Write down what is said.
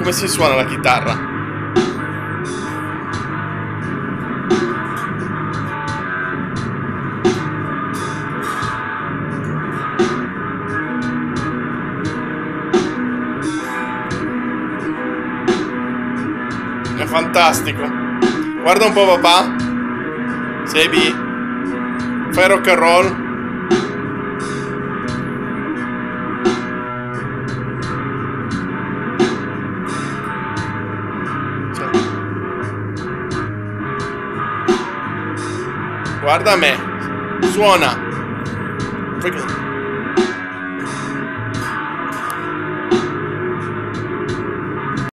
Come si suona la chitarra? È fantastico. Guarda un po', papà. Sebi, fai rock and roll. Guarda me. Suona.